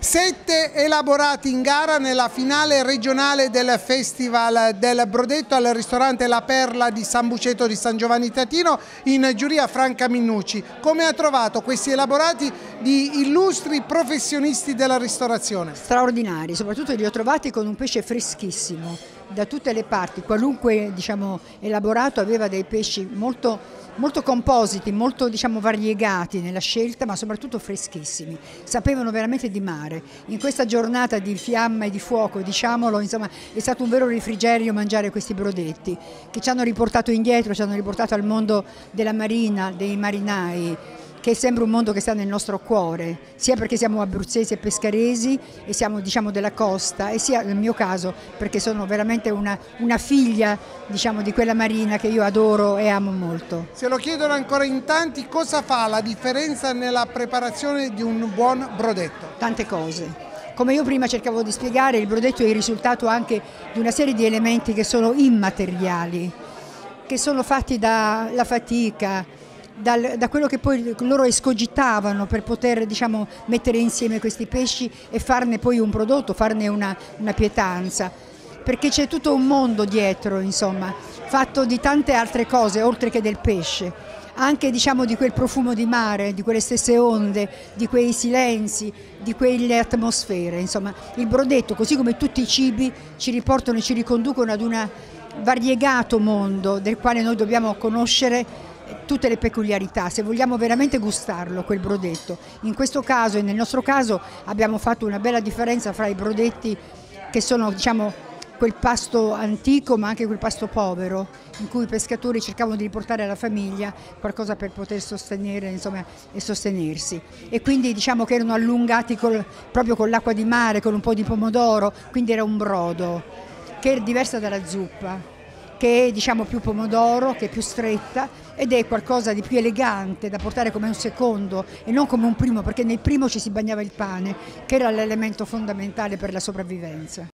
7 elaborati in gara nella finale regionale del Festival del Brodetto al ristorante La Perla di San Buceto di San Giovanni Tatino, in giuria Franca Minnucci. Come ha trovato questi elaborati di illustri professionisti della ristorazione? Straordinari, soprattutto li ho trovati con un pesce freschissimo da tutte le parti. Qualunque elaborato aveva dei pesci molto compositi, molto variegati nella scelta, ma soprattutto freschissimi. Sapevano veramente di mare. In questa giornata di fiamma e di fuoco, diciamolo, insomma, è stato un vero refrigerio mangiare questi brodetti che ci hanno riportato indietro, ci hanno riportato al mondo della marina, dei marinai, che sembra un mondo che sta nel nostro cuore, sia perché siamo abruzzesi e pescaresi e siamo della costa, e sia nel mio caso perché sono veramente una figlia di quella marina che io adoro e amo molto. Se lo chiedono ancora in tanti, cosa fa la differenza nella preparazione di un buon brodetto? Tante cose. Come io prima cercavo di spiegare, il brodetto è il risultato anche di una serie di elementi che sono immateriali, che sono fatti dalla fatica, da quello che poi loro escogitavano per poter mettere insieme questi pesci e farne poi un prodotto, farne una pietanza, perché c'è tutto un mondo dietro, insomma, fatto di tante altre cose oltre che del pesce, anche di quel profumo di mare, di quelle stesse onde, di quei silenzi, di quelle atmosfere. Insomma, il brodetto, così come tutti i cibi, ci riportano e ci riconducono ad un variegato mondo del quale noi dobbiamo conoscere tutte le peculiarità, se vogliamo veramente gustarlo quel brodetto. In questo caso e nel nostro caso abbiamo fatto una bella differenza fra i brodetti che sono quel pasto antico ma anche quel pasto povero in cui i pescatori cercavano di riportare alla famiglia qualcosa per poter sostenere, insomma, e sostenersi, e quindi che erano allungati proprio con l'acqua di mare, con un po' di pomodoro, quindi era un brodo che è diversa dalla zuppa, che è più pomodoro, che è più stretta ed è qualcosa di più elegante da portare come un secondo e non come un primo, perché nel primo ci si bagnava il pane, che era l'elemento fondamentale per la sopravvivenza.